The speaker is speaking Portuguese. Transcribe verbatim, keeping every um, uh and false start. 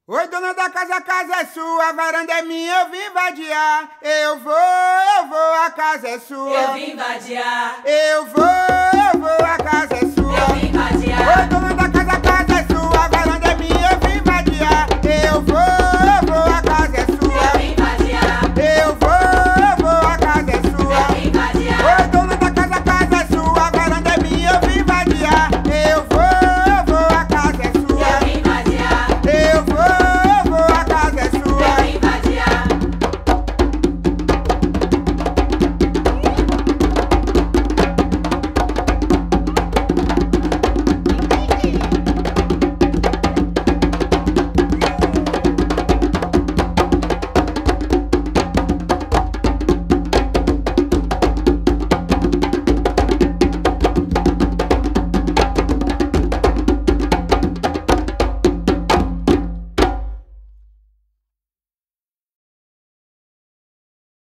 Oi, dona da casa, a casa é sua, a varanda é minha, eu vim vadiar. Eu vou, eu vou, a casa é sua. Eu vim vadiar. Eu vou, eu vou, a casa é sua. Eu vim vadiar. Oi, dona